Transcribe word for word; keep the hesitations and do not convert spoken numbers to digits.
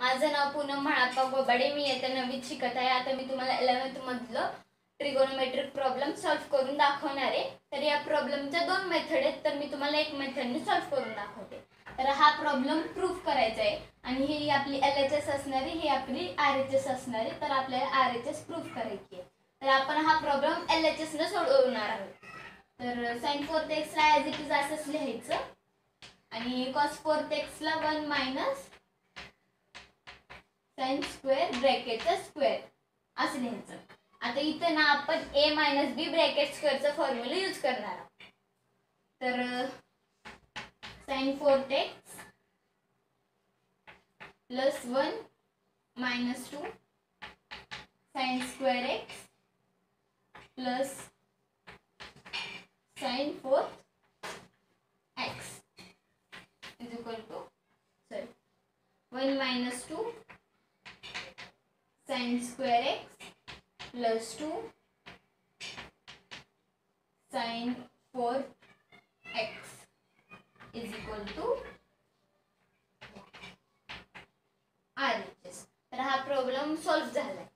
माझं नाव पूनम म्हणाप्पा गोबाडे. मी येत्या नववीत शिकत आहे. आता मी तुम्हाला इलेव्हन्थ मधलं ट्रिगोनोमेट्रिक प्रॉब्लेम सॉल्व्ह करून दाखवणार आहे. तर या प्रॉब्लेमच्या दोन मेथड आहेत, तर मी तुम्हाला एक मेथडने सॉल्व्ह करून दाखवते. तर हा प्रॉब्लेम प्रूफ करायचा आहे आणि ही आपली एल एच एस असणारी, ही आपली आर एच एस असणारी. तर आपल्याला आर एच एस प्रूफ करायची आहे. तर आपण हा प्रॉब्लेम एल एच एस ने सोडवणार आहोत. तर साइन फोर्थ एक्स ला ॲज इट इज असंच लिहायचं आणि कॉस फोर्थ एक्स ला वन मायनस साइन स्क्वेअर ब्रॅकेटचा स्क्वेअर असं लिहायचं. आता इथं ना आपण ए मायनस बी ब्रॅकेट स्क्वेअरचा फॉर्म्युला यूज करणार आहोत. तर sine fourth x plus one minus two sine square x plus sine fourth x is equal to sorry one minus two sine square x plus two sine fourth x is equal to R H S. तर हा problem solve झाला.